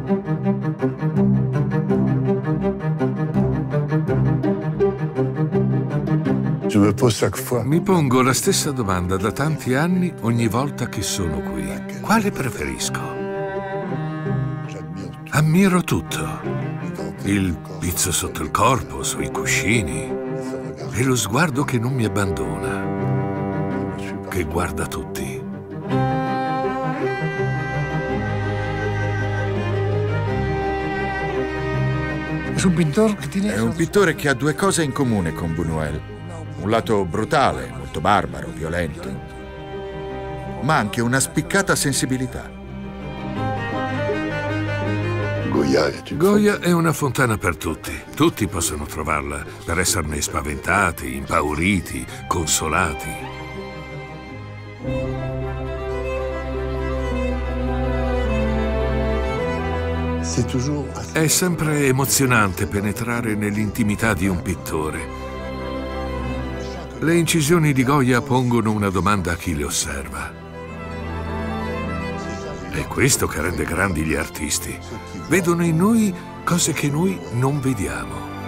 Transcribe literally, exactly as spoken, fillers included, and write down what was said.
Mi pongo la stessa domanda da tanti anni ogni volta che sono qui. Quale preferisco? Ammiro tutto. Il pizzo sotto il corpo, sui cuscini. E lo sguardo che non mi abbandona. Che guarda tutti. È un pittore che ha due cose in comune con Buñuel. Un lato brutale, molto barbaro, violento, ma anche una spiccata sensibilità. Goya è una fontana per tutti. Tutti possono trovarla per esserne spaventati, impauriti, consolati. È sempre emozionante penetrare nell'intimità di un pittore. Le incisioni di Goya pongono una domanda a chi le osserva. È questo che rende grandi gli artisti. Vedono in noi cose che noi non vediamo.